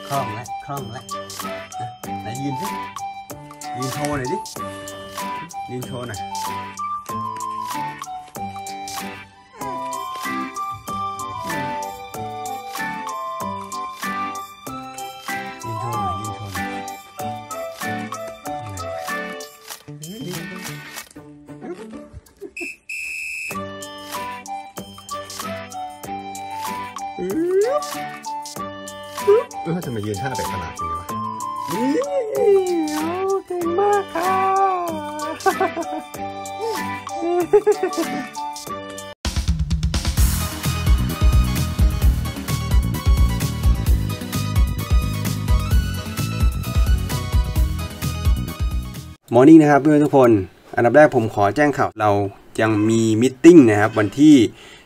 คล่องแล้วไหนยืนสิยืนโชว์หน่อยดิยืนโชว์หน่อยจะมายืนท่าแบบขนาดนี้วะเก่งมากค่ะมอร์นิ่งนะครับเพื่อนทุกคนอันดับแรกผมขอแจ้งข่าวเรายังมีมิทติ้งนะครับวันที่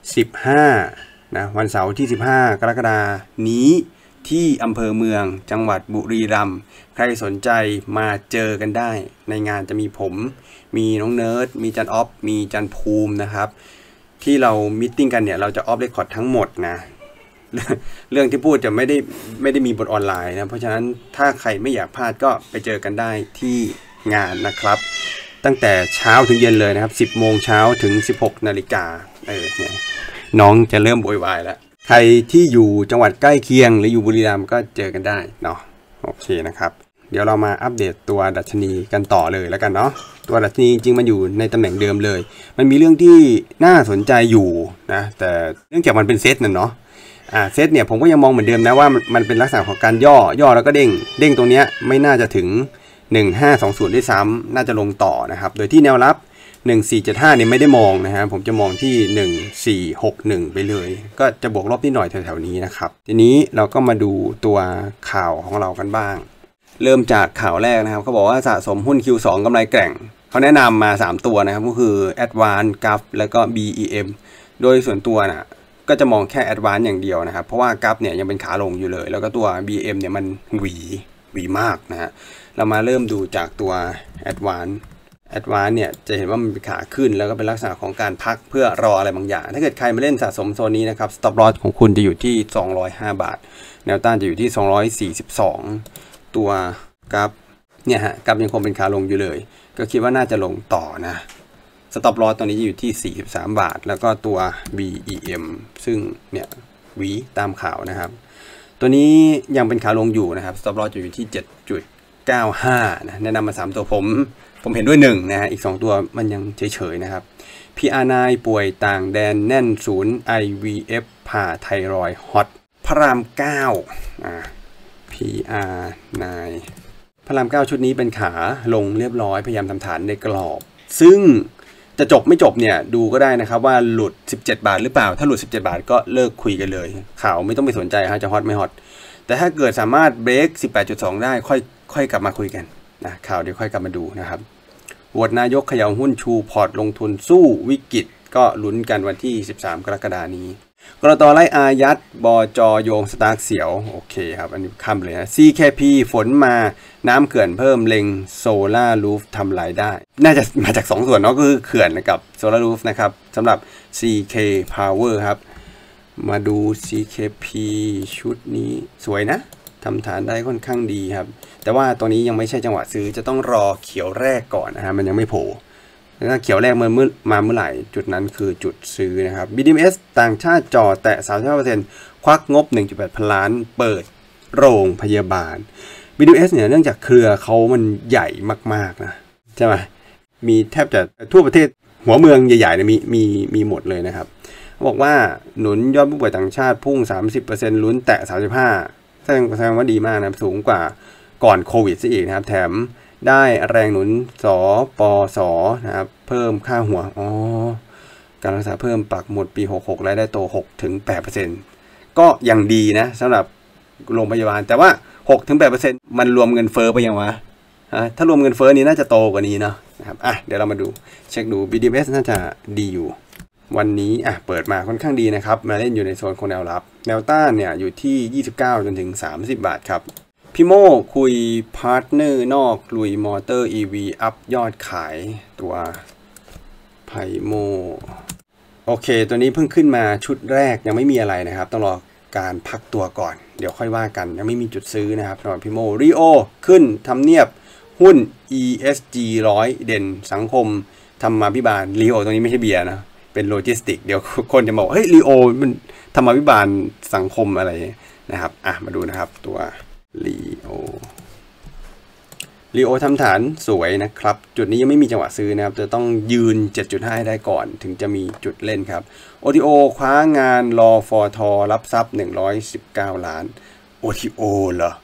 15นะวันเสาร์ที่15กรกฎาคมนี้ที่อำเภอเมืองจังหวัดบุรีรัมย์ใครสนใจมาเจอกันได้ในงานจะมีผมมีน้องเนิร์ดมีจันออฟมีจันภูมินะครับที่เรามิทติ้งกันเนี่ยเราจะออฟเรคคอร์ดทั้งหมดนะเรื่องที่พูดจะไม่ได้มีบนออนไลน์นะเพราะฉะนั้นถ้าใครไม่อยากพลาดก็ไปเจอกันได้ที่งานนะครับตั้งแต่เช้าถึงเย็นเลยนะครับ10 โมงเช้าถึง16 นาฬิกาเนี่ยน้องจะเริ่มโวยวายแล้วใครที่อยู่จังหวัดใกล้เคียงหรืออยู่บุรีรัมย์ก็เจอกันได้เนาะโอเคนะครับเดี๋ยวเรามาอัปเดตตัวดัชนีกันต่อเลยแล้วกันเนาะตัวดัชนีจริงๆมันอยู่ในตำแหน่งเดิมเลยมันมีเรื่องที่น่าสนใจอยู่นะแต่เนื่องจากมันเป็นเซตน่ะเนาะเซตเนี่ยผมก็ยังมองเหมือนเดิมนะว่ามันเป็นลักษณะของการย่อแล้วก็เด้งตรงเนี้ยไม่น่าจะถึง1520ด้วยซ้ำน่าจะลงต่อนะครับโดยที่แนวรับ1475เนี่ยไม่ได้มองนะฮะผมจะมองที่1461ไปเลยก็จะบวกลบนิดหน่อยแถวๆนี้นะครับทีนี้เราก็มาดูตัวข่าวของเรากันบ้างเริ่มจากข่าวแรกนะครับเขาบอกว่าสะสมหุ้น Q2 กำไรแกร่งเขาแนะนำมา3ตัวนะครับก็คือ Advance GAF แล้วก็ BEM โดยส่วนตัวนะก็จะมองแค่ Advance อย่างเดียวนะครับเพราะว่า GAF เนี่ยยังเป็นขาลงอยู่เลยแล้วก็ตัว BEM เนี่ยมันหวีมากนะฮะเรามาเริ่มดูจากตัว Advance เนี่ยจะเห็นว่ามันเป็นขาขึ้นแล้วก็เป็นลักษณะของการพักเพื่อรออะไรบางอย่างถ้าเกิดใครมาเล่นสะสมโซนนี้นะครับ stop loss ของคุณจะอยู่ที่205 บาทแนวต้านจะอยู่ที่242ตัวกราฟเนี่ยฮะกราฟยังคงเป็นขาลงอยู่เลยก็คิดว่าน่าจะลงต่อนะ stop loss ตอนนี้จะอยู่ที่43 บาทแล้วก็ตัว BEM ซึ่งเนี่ยวีตามข่าวนะครับตัวนี้ยังเป็นขาลงอยู่นะครับ stop loss อยู่ที่7.95 นะแนะนำมา3ตัวผมเห็นด้วย1นะฮะอีก2ตัวมันยังเฉยๆนะครับ PR9 ป่วยต่างแดนแน่นศูนย์ IVF ผ่าไทรอยด์ฮอตพระราม9PR9 พระราม9ชุดนี้เป็นขาลงเรียบร้อยพยายามทำฐานในกรอบซึ่งจะจบไม่จบเนี่ยดูก็ได้นะครับว่าหลุด17 บาทหรือเปล่าถ้าหลุด17 บาทก็เลิกคุยกันเลยข่าวไม่ต้องไปสนใจฮะจะฮอตไม่ฮอตแต่ถ้าเกิดสามารถเบรก 18.2 ได้ค่อยกลับมาคุยกันนะข่าวเดี๋ยวค่อยกลับมาดูนะครับโหวตนายกเขย่าหุ้นชูพอร์ตลงทุนสู้วิกฤตก็ลุ้นกันวันที่13 กรกฎาคมนี้กรต.ไล่อายัดบจ.โยงสตาร์กเสียวโอเคครับอันนี้คำเลยนะ CKP ฝนมาน้ำเขื่อนเพิ่มเล็งโซล่ารูฟทำรายได้น่าจะมาจาก2 ส่วนเนาะก็คือเขื่อนกับโซล่ารูฟนะครับสำหรับ CK Power ครับมาดู CKP ชุดนี้สวยนะทำฐานได้ค่อนข้างดีครับแต่ว่าตัวนี้ยังไม่ใช่จังหวะซื้อจะต้องรอเขียวแรกก่อนนะฮะมันยังไม่โผล่ถ้าเขียวแรกมาเมื่อไหร่จุดนั้นคือจุดซื้อนะครับ BDMs ต่างชาติจ่อแตะ 35% ควักงบ 1.8 พันล้านเปิดโรงพยาบาล BDMs เนี่ยเนื่องจากเครือเขามันใหญ่มากๆนะใช่ไหมมีแทบจะทั่วประเทศหัวเมืองใหญ่ๆเนี่ยมีหมดเลยนะครับบอกว่าหนุนยอดผู้ป่วยต่างชาติพุ่ง 30% ลุ้นแตะ 35%แสดงว่าดีมากนะสูงกว่าก่อนโควิดซะอีกนะครับแถมได้แรงหนุนสปสนะครับเพิ่มค่าหัวการรักษาเพิ่มปักหมดปี66รายได้โต 6-8% ก็ยังดีนะสำหรับโรงพยาบาลแต่ว่า 6-8% มันรวมเงินเฟ้อไปยังวะถ้ารวมเงินเฟ้อนี้น่าจะโตกว่านี้เนาะนะครับเดี๋ยวเรามาดูเช็คดู BDMs น่าจะดีอยู่วันนี้เปิดมาค่อนข้างดีนะครับมาเล่นอยู่ในโซนของแนวรับแนวต้านเนี่ยอยู่ที่29จนถึง30 บาทครับพี่โมคุยพาร์ทเนอร์นอกลุยมอเตอร์ EV อัพยอดขายตัวไพโมโอเคตัวนี้เพิ่งขึ้นมาชุดแรกยังไม่มีอะไรนะครับต้องรอการพักตัวก่อนเดี๋ยวค่อยว่ากันยังไม่มีจุดซื้อนะครับสำหรับพี่โมรีโอขึ้นทำเนียบหุ้น ESG 100เด่นสังคมธรรมาภิบาลรีโอตรงนี้ไม่ใช่เบียร์นะเป็นโลจิสติกเดี๋ยวคนจะบอกเฮ้ยรีโอมันธรรมาภิบาลสังคมอะไรนะครับมาดูนะครับตัวรีโอทำฐานสวยนะครับจุดนี้ยังไม่มีจังหวะซื้อนะครับจะต้องยืน 7.5 ให้ได้ก่อนถึงจะมีจุดเล่นครับ OTO คว้างานรอฟอทอรับทรัพย์119 ล้าน OTO เหรอ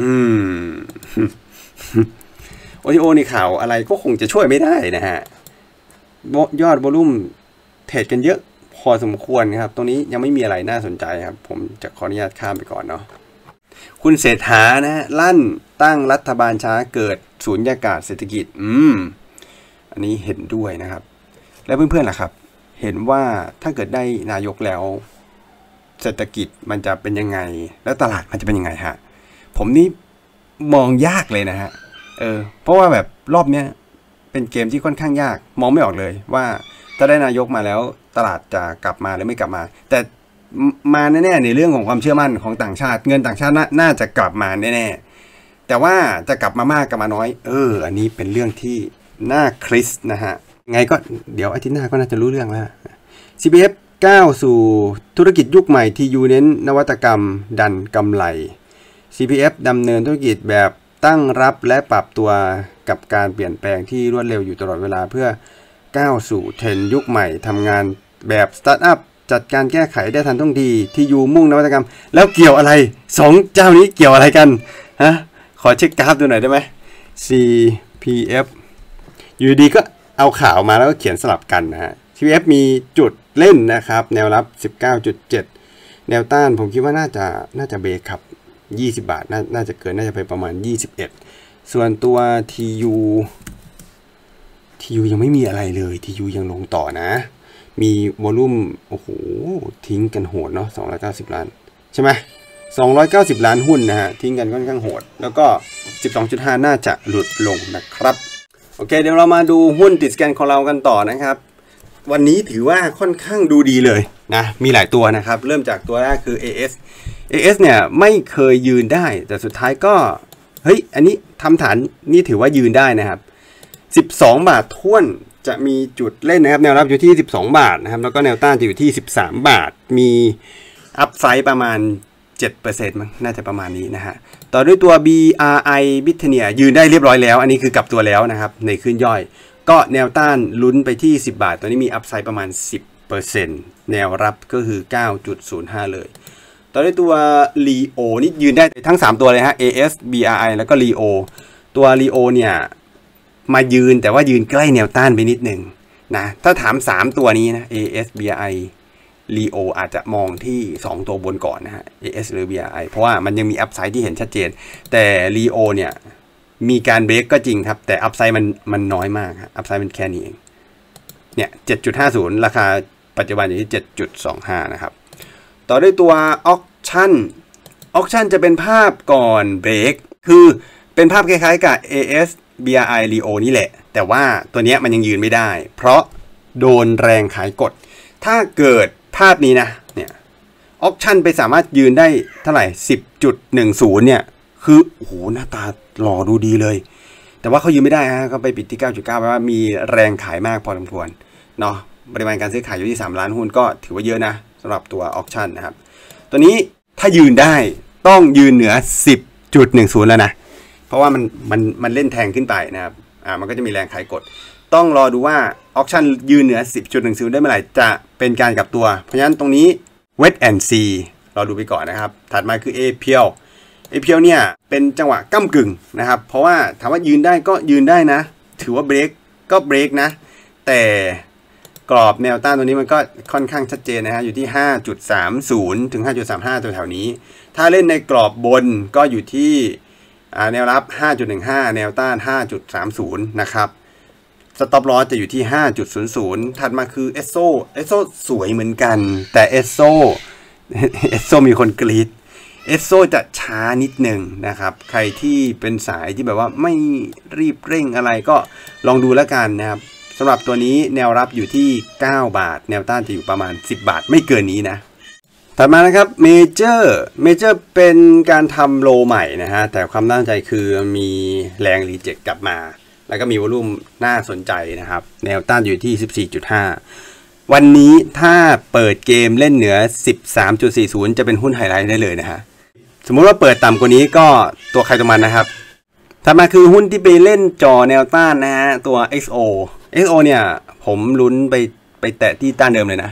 OTO นี่ข่าวอะไรก็คงจะช่วยไม่ได้นะฮะยอดวอลุ่มเทรดกันเยอะพอสมควรครับตรงนี้ยังไม่มีอะไรน่าสนใจครับผมจะขออนุญาตข้ามไปก่อนเนาะคุณเศรษฐานะฮะลั่นตั้งรัฐบาลช้าเกิดสูญญากาศเศรษฐกิจอันนี้เห็นด้วยนะครับแล้วเพื่อนๆล่ะครับเห็นว่าถ้าเกิดได้นายกแล้วเศรษฐกิจมันจะเป็นยังไงแล้วตลาดมันจะเป็นยังไงฮะผมนี่มองยากเลยนะฮะเพราะว่าแบบรอบเนี้ยเป็นเกมที่ค่อนข้างยากมองไม่ออกเลยว่าถ้าได้นายกมาแล้วตลาดจะกลับมาหรือไม่กลับมาแต่มาแน่ๆในเรื่องของความเชื่อมั่นของต่างชาติเงินต่างชาติน่าจะกลับมาแน่ๆแต่ว่าจะกลับมามากกลับมาน้อยอันนี้เป็นเรื่องที่น่าคริสนะฮะไงก็เดี๋ยวอาทิตย์หน้าก็น่าจะรู้เรื่องแล้ว CPF ก้าวสู่ธุรกิจยุคใหม่ที่ยูเน้นนวัตกรรมดันกำไร CPF ดำเนินธุรกิจแบบตั้งรับและปรับตัวกับการเปลี่ยนแปลงที่รวดเร็วอยู่ตลอดเวลาเพื่อก้าวสู่เทรนด์ยุคใหม่ทำงานแบบสตาร์ทอัพจัดการแก้ไขได้ทันท่วงทีที่ยูมุ่งนวัตกรรมแล้วเกี่ยวอะไร2เจ้านี้เกี่ยวอะไรกันฮะขอเช็คกราฟดูหน่อยได้ไหม CPF อยู่ดีก็เอาข่าวมาแล้วก็เขียนสลับกันนะฮะ CPF มีจุดเล่นนะครับแนวรับ 19.7 แนวต้านผมคิดว่าน่าจะเบรกครับ20 บาทน่าจะเกินน่าจะไปประมาณ21ส่วนตัว TU ยังไม่มีอะไรเลย TU ยังลงต่อนะมีวอลุ่มโอ้โหทิ้งกันโหดเนาะ290 ล้านใช่ไหม290 ล้านหุ้นนะฮะทิ้งกันค่อนข้างโหดแล้วก็ 12.5 น่าจะหลุดลงนะครับโอเคเดี๋ยวเรามาดูหุ้นติดสแกนของเรากันต่อนะครับวันนี้ถือว่าค่อนข้างดูดีเลยนะมีหลายตัวนะครับเริ่มจากตัวแรกคือ AS เนี่ยไม่เคยยืนได้แต่สุดท้ายก็เฮ้ยอันนี้ทำฐานนี่ถือว่ายืนได้นะครับ12 บาทท้วนจะมีจุดเล่นนะครับแนวรับอยู่ที่12 บาทนะครับแล้วก็แนวต้านจะอยู่ที่13 บาทมีอัพไซด์ประมาณ 7% มั้งน่าจะประมาณนี้นะฮะต่อด้วยตัว BRI Britannia ยืนได้เรียบร้อยแล้วอันนี้คือกลับตัวแล้วนะครับในขึ้นย่อยก็แนวต้านลุ้นไปที่10 บาทตัวนี้มีอัพไซด์ประมาณ 10% แนวรับก็คือ 9.05 เลยต่อด้วยตัว Leo นี่ยืนได้ทั้ง3ตัวเลยฮะ AS BRI แล้วก็ Leo ตัว Leo เนี่ยมายืนแต่ว่ายืนใกล้แนวต้านไปนิดหนึ่งนะถ้าถาม3ตัวนี้นะ AS BRI Leo อาจจะมองที่2ตัวบนก่อนนะฮะ AS หรือ BRI เพราะว่ามันยังมีอัพไซด์ที่เห็นชัดเจนแต่ Leo เนี่ยมีการเบรกก็จริงครับแต่อัพไซด์มันน้อยมากอัพไซด์มันแค่นี้เองเนี่ย 7.50 ราคาปัจจุบันอยู่ที่ 7.25 นะครับต่อด้วยตัว Auction จะเป็นภาพก่อนเบรกคือเป็นภาพคล้ายๆกับ AS BRI Leo นี่แหละแต่ว่าตัวนี้มันยังยืนไม่ได้เพราะโดนแรงขายกดถ้าเกิดภาพนี้นะเนี่ย Auction ไปสามารถยืนได้เท่าไหร่ 10.10 เนี่ยคือโอ้โหหน้าตาหล่อดูดีเลยแต่ว่าเขายืนไม่ได้ฮะเขาไปปิดที่ 9.9 แปลว่ามีแรงขายมากพอสมควรเนาะปริมาณการซื้อขายอยู่ที่3 ล้านหุ้นก็ถือว่าเยอะนะสำหรับตัว Auction นะครับตัวนี้ถ้ายืนได้ต้องยืนเหนือ 10.10 แล้วนะเพราะว่ามันเล่นแทงขึ้นไปนะครับมันก็จะมีแรงขายกดต้องรอดูว่า Auction ยืนเหนือ 10.10 ได้เมื่อไหร่จะเป็นการกลับตัวเพราะฉะนั้นตรงนี้ Wait and See รอดูไปก่อนนะครับถัดมาคือ APL เนี่ยเป็นจังหวะก้ำกึ่งนะครับเพราะว่าถามว่ายืนได้ก็ยืนได้นะถือว่าเบรกก็เบรกนะแต่กรอบแนวต้านตัวนี้มันก็ค่อนข้างชัดเจนนะฮะอยู่ที่ 5.30 ถึง 5.35 ตัวแถวนี้ถ้าเล่นในกรอบบนก็อยู่ที่แนวรับ 5.15 แนวต้าน 5.30 นะครับสต็อปลอสจะอยู่ที่ 5.00 ถัดมาคือ ESSO สวยเหมือนกันแต่ ESSO มีคนกรี๊ดESSO จะช้านิดหนึ่งนะครับใครที่เป็นสายที่แบบว่าไม่รีบเร่งอะไรก็ลองดูแล้วกันนะครับสำหรับตัวนี้แนวรับอยู่ที่9 บาทแนวต้านจะอยู่ประมาณ10 บาทไม่เกินนี้นะถัดมานะครับเมเจอร์เป็นการทำโลใหม่นะฮะแต่ความน่าสนใจคือมีแรงรีเจ็คกลับมาแล้วก็มีวอลุ่มน่าสนใจนะครับแนวต้านอยู่ที่ 14.5 วันนี้ถ้าเปิดเกมเล่นเหนือ 13.40 จะเป็นหุ้นไฮไลท์ได้เลยนะฮะสมมุติว่าเปิดต่ำกว่านี้ก็ตัวใครตัวมันนะครับถัดมาคือหุ้นที่ไปเล่นจอแนวต้านนะฮะตัว XO เนี่ยผมลุ้นไปแตะที่ต้านเดิมเลยนะ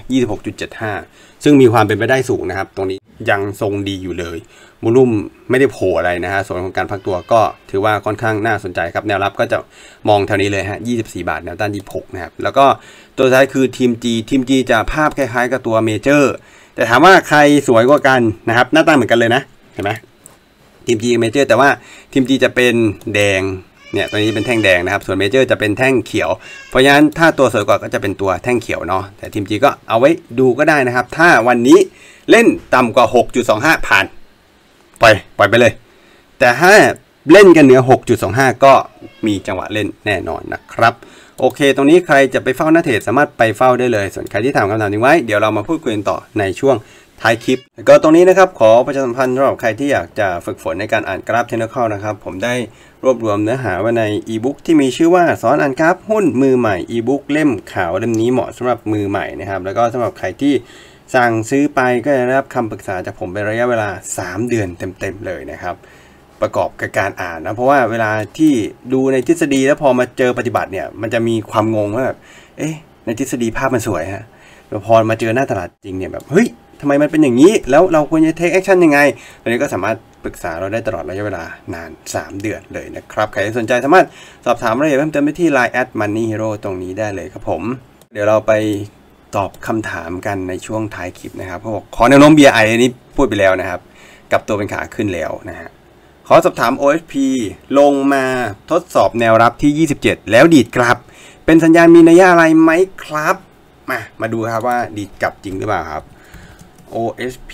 26.75 ซึ่งมีความเป็นไปได้สูงนะครับตรงนี้ยังทรงดีอยู่เลยโวลุ่มไม่ได้โผล่อะไรนะฮะส่วนของการพักตัวก็ถือว่าค่อนข้างน่าสนใจครับแนวรับก็จะมองแถวนี้เลยฮะ24 บาทแนวต้าน26นะครับแล้วก็ตัวท้ายคือทีม G จะภาพคล้ายๆกับตัวเมเจอร์แต่ถามว่าใครสวยกว่ากันนะครับหน้าตาเหมือนกันเลยนะเห็นไหมทีม G กับเมเจอร์แต่ว่าทีม G จะเป็นแดงเนี่ยตัวนี้เป็นแท่งแดงนะครับส่วนเมเจอร์จะเป็นแท่งเขียวเพราะฉะนั้นถ้าตัวสวยกว่าก็จะเป็นตัวแท่งเขียวเนาะแต่ทีม G ก็เอาไว้ดูก็ได้นะครับถ้าวันนี้เล่นต่ำกว่า 6.25 ผ่านปล่อยไปเลยแต่ถ้าเล่นกันเหนือ 6.25 ก็มีจังหวะเล่นแน่นอนนะครับโอเคตรงนี้ใครจะไปเฝ้าหน้าเทรดสามารถไปเฝ้าได้เลยส่วนใครที่ถามคำถามนี้ไว้เดี๋ยวเรามาพูดคุยกันต่อในช่วงท้ายคลิปก็ตรงนี้นะครับขอประชาสัมพันธ์สำหรับใครที่อยากจะฝึกฝนในการอ่านกราฟเทคนิคอลนะครับผมได้รวบรวมเนื้อหาไว้ในอีบุ๊กที่มีชื่อว่าสอนอ่านกราฟหุ้นมือใหม่อีบุ๊กเล่มขาวเล่มนี้เหมาะสำหรับมือใหม่นะครับแล้วก็สำหรับใครที่สั่งซื้อไปก็จะได้รับคำปรึกษาจากผมเป็นระยะเวลา3 เดือนเต็มๆเลยนะครับประกอบกับการอ่านนะเพราะว่าเวลาที่ดูในทฤษฎีแล้วพอมาเจอปฏิบัติเนี่ยมันจะมีความงงว่าแบบในทฤษฎีภาพมันสวยฮะแต่พอมาเจอหน้าตลาดจริงเนี่ยแบบเฮ้ยทำไมมันเป็นอย่างนี้แล้วเราควรจะเทคแอคชั่นยังไงอันนี้ก็สามารถปรึกษาเราได้ตลอดระยะเวลานาน3 เดือนเลยนะครับใครสนใจสามารถสอบถามรายละเอียดเพิ่มเติมได้ที่ Line @moneyhero ตรงนี้ได้เลยครับผมเดี๋ยวเราไปตอบคำถามกันในช่วงท้ายคลิปนะครับเขาบอกขอแนวโน้ม BRI อันนี้พูดไปแล้วนะครับกับตัวเป็นขาขึ้นแล้วนะฮะขอสอบถาม OSP ลงมาทดสอบแนวรับที่27แล้วดีดกลับเป็นสัญญาณมีนัยอะไรไหมครับมาดูครับว่าดีดกลับจริงหรือเปล่าครับ OSP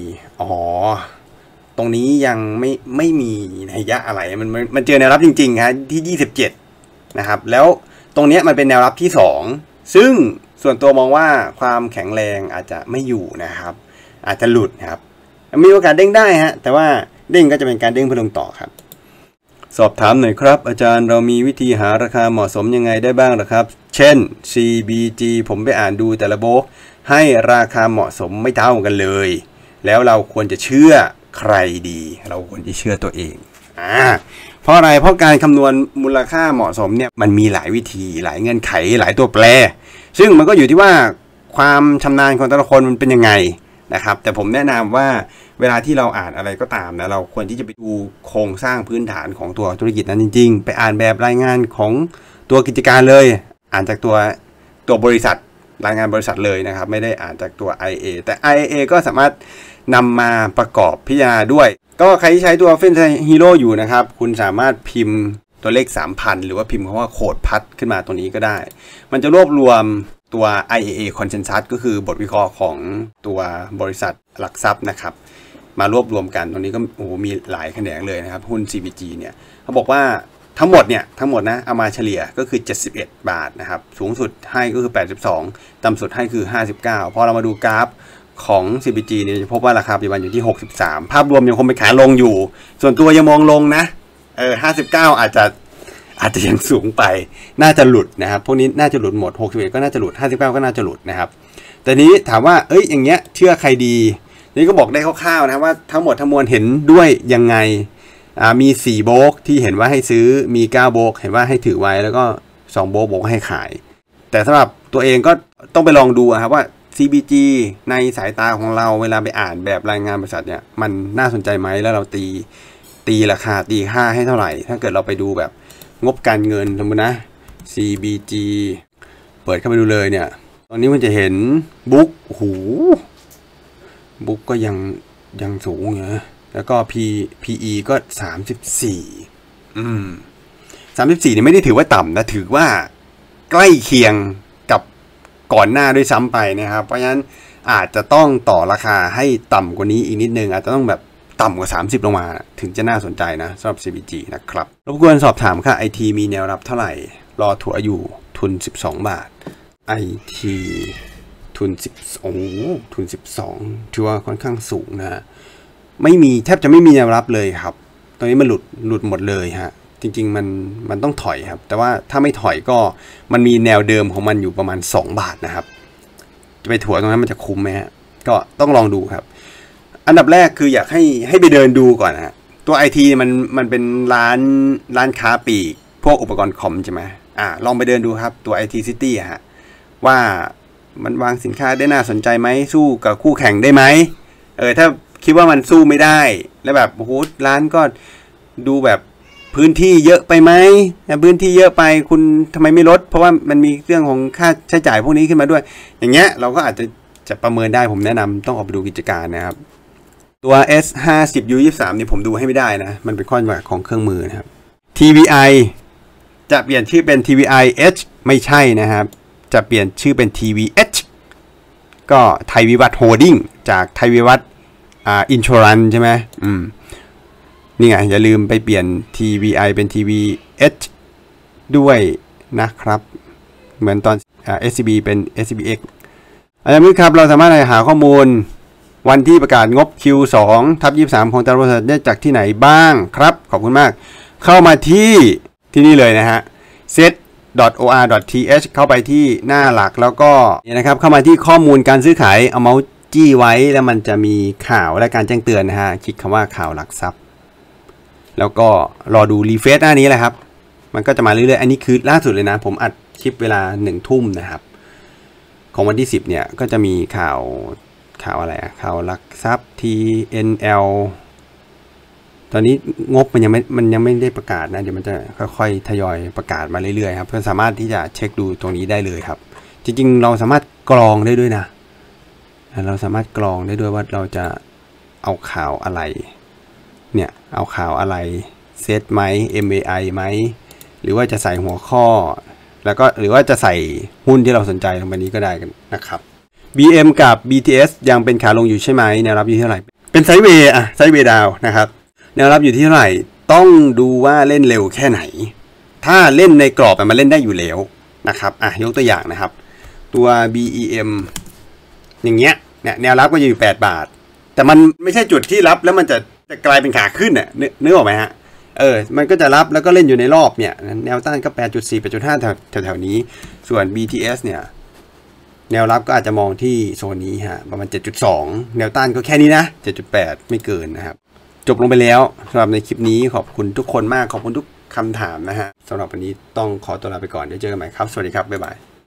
ตรงนี้ยังไม่มีนัยยะอะไรมันเจอแนวรับจริงๆครับที่27นะครับแล้วตรงนี้มันเป็นแนวรับที่2ซึ่งส่วนตัวมองว่าความแข็งแรงอาจจะไม่อยู่นะครับอาจจะหลุดครับมีโอกาสเด้งได้ฮะแต่ว่าเด้งก็จะเป็นการเด้งเพื่อลงต่อครับสอบถามหน่อยครับอาจารย์เรามีวิธีหาราคาเหมาะสมยังไงได้บ้างนะครับเช่น CBG ผมไปอ่านดูแต่ละโบรกให้ราคาเหมาะสมไม่เท่ากันเลยแล้วเราควรจะเชื่อใครดีเราควรจะเชื่อตัวเองเพราะอะไรเพราะการคำนวณมูลค่าเหมาะสมเนี่ยมันมีหลายวิธีหลายเงื่อนไขหลายตัวแปรซึ่งมันก็อยู่ที่ว่าความชำนาญของแต่ละคนมันเป็นยังไงนะครับแต่ผมแนะนำว่าเวลาที่เราอ่านอะไรก็ตามนะเราควรที่จะไปดูโครงสร้างพื้นฐานของตัวธุรกิจนั้นจริงๆไปอ่านแบบรายงานของตัวกิจการเลยอ่านจากตัวบริษัทรายงานบริษัทเลยนะครับไม่ได้อ่านจากตัว IA แต่ IA ก็สามารถนำมาประกอบพิจารณาด้วยก็ใครที่ใช้ตัวเฟนฮีโร่อยู่นะครับคุณสามารถพิมพ์ตัวเลข 3,000 หรือว่าพิมพ์คำว่าโคดพัดขึ้นมาตัวนี้ก็ได้มันจะรวบรวมตัว IAA Consensus ก็คือบทวิเคราะห์ของตัวบริษัทหลักทรัพย์นะครับมารวบรวมกันตรงนี้ก็มีหลายแขนงเลยนะครับหุ้น CBG เนี่ยเขาบอกว่าทั้งหมดนะเอามาเฉลี่ยก็คือ71 บาทนะครับสูงสุดให้ก็คือ82ต่ำสุดให้คือ59พอเรามาดูกราฟของ CBG เนี่ยจะพบว่าราคาปัจจุบันอยู่ที่63ภาพรวมยังคงเป็นขาลงอยู่ส่วนตัวยังมองลงนะ59อาจจะยังสูงไปน่าจะหลุดนะครับพวกนี้น่าจะหลุดหมด61ก็น่าจะหลุด59ก็น่าจะหลุดนะครับแต่นี้ถามว่าอย่างเงี้ยเชื่อใครดีนี่ก็บอกได้คร่าวๆนะครับว่าทั้งหมดทั้งมวลเห็นด้วยยังไงมี4โบรกที่เห็นว่าให้ซื้อมี9โบรกเห็นว่าให้ถือไว้แล้วก็2โบรกบอกให้ขายแต่สำหรับตัวเองก็ต้องไปลองดูครับว่า CBG ในสายตาของเราเวลาไปอ่านแบบรายงานบริษัทเนี่ยมันน่าสนใจไหมแล้วเราตีราคาตีค่าให้เท่าไหร่ถ้าเกิดเราไปดูแบบงบการเงินสมมตินะ CBG เปิดเข้าไปดูเลยเนี่ยตอนนี้มันจะเห็นบุ๊กบุ๊กก็ยังสูงอยู่นะแล้วก็ PE ก็34นี่ไม่ได้ถือว่าต่ำนะถือว่าใกล้เคียงกับก่อนหน้าด้วยซ้ำไปนะครับเพราะฉะนั้นอาจจะต้องต่อราคาให้ต่ำกว่านี้อีกนิดนึงอาจจะต้องแบบต่ำกว่า30ลงมาถึงจะน่าสนใจนะสำหรับ CBG นะครับรบกวนสอบถามค่ะ IT มีแนวรับเท่าไหร่รอถัวอยู่ทุน12 บาท IT ทุน10โอ้ทุน12ถือว่าค่อนข้างสูงนะไม่มีแทบจะไม่มีแนวรับเลยครับตอนนี้มันหลุดหมดเลยฮะจริงๆมันต้องถอยครับแต่ว่าถ้าไม่ถอยก็มันมีแนวเดิมของมันอยู่ประมาณ2 บาทนะครับจะไปถัวตรงนั้นมันจะคุ้มไหมฮะก็ต้องลองดูครับอันดับแรกคืออยากให้ไปเดินดูก่อนนะตัว IT มันเป็นร้านค้าปลีกพวกอุปกรณ์คอมใช่ไหมลองไปเดินดูครับตัว IT City ฮะว่ามันวางสินค้าได้น่าสนใจไหมสู้กับคู่แข่งได้ไหมถ้าคิดว่ามันสู้ไม่ได้แล้วแบบโอ้โหร้านก็ดูแบบพื้นที่เยอะไปไหมพื้นที่เยอะไปคุณทำไมไม่ลดเพราะว่ามันมีเรื่องของค่าใช้จ่ายพวกนี้ขึ้นมาด้วยอย่างเงี้ยเราก็อาจจะประเมินได้ผมแนะนำต้องออกไปดูกิจการนะครับตัว S50U23 นี่ผมดูให้ไม่ได้นะมันเป็นข้อจำกัดของเครื่องมือนะครับ TVI จะเปลี่ยนชื่อเป็น TVI H ไม่ใช่นะครับจะเปลี่ยนชื่อเป็น TVH ก็ไทยวิวัฒน์โฮลดิ้งจากไทยวิวัฒน์อินชอรันใช่ไหมนี่ไงอย่าลืมไปเปลี่ยน TVI เป็น TVH ด้วยนะครับเหมือนตอนSCB เป็น SCBX อาจารย์มิตรครับเราสามารถหาข้อมูลวันที่ประกาศงบ Q2/23 ของแต่ละบริษัทได้จากที่ไหนบ้างครับขอบคุณมากเข้ามาที่นี่เลยนะฮะ set.or.th เข้าไปที่หน้าหลักแล้วก็นี่นะครับเข้ามาที่ข้อมูลการซื้อขายเอาเมาส์จี้ไว้แล้วมันจะมีข่าวและการแจ้งเตือนนะฮะคลิกคำว่าข่าวหลักทรัพย์แล้วก็รอดูรีเฟรชหน้านี้แหละครับมันก็จะมาเรื่อยๆอันนี้คือล่าสุดเลยนะผมอัดคลิปเวลา1 ทุ่มนะครับของวันที่10เนี่ยก็จะมีข่าวอะไรข่าวหลักทรัพย์ TNL ตอนนี้งบมันยังไม่ได้ประกาศนะเดี๋ยวมันจะค่อยๆทยอยประกาศมาเรื่อยๆครับเพื่อสามารถที่จะเช็คดูตรงนี้ได้เลยครับจริงๆเราสามารถกรองได้ด้วยนะเราสามารถกรองได้ด้วยว่าเราจะเอาข่าวอะไรเนี่ยเอาข่าวอะไรเซตไหม MAI ไหมหรือว่าจะใส่หัวข้อแล้วก็หรือว่าจะใส่หุ้นที่เราสนใจลงไปนี้ก็ได้กันนะครับ BM กับ BTS ยังเป็นขาลงอยู่ใช่ไหมแนวรับอยู่ที่เท่าไหร่เป็นไซด์เวย์ไซด์เวย์ดาวนะครับแนวรับอยู่ที่เท่าไหร่ต้องดูว่าเล่นเร็วแค่ไหนถ้าเล่นในกรอบมันเล่นได้อยู่แล้วนะครับยกตัวอย่างนะครับตัว BEM อย่างเงี้ยเนี่ยแนวรับก็อยู่8 บาทแต่มันไม่ใช่จุดที่รับแล้วมันจะกลายเป็นขาขึ้นน่ะนึกออกไหมฮะมันก็จะรับแล้วก็เล่นอยู่ในรอบเนี่ยแนวต้านก็ 8.4 8.5 แถวนี้ส่วน BTS เนี่ยแนวรับก็อาจจะมองที่โซนนี้ฮะประมาณ 7.2 แนวต้านก็แค่นี้นะ 7.8 ไม่เกินนะครับจบลงไปแล้วสำหรับในคลิปนี้ขอบคุณทุกคนมากขอบคุณทุกคำถามนะฮะสำหรับวันนี้ต้องขอตัวลาไปก่อนเดี๋ยวเจอกันใหม่ครับสวัสดีครับบ๊ายบาย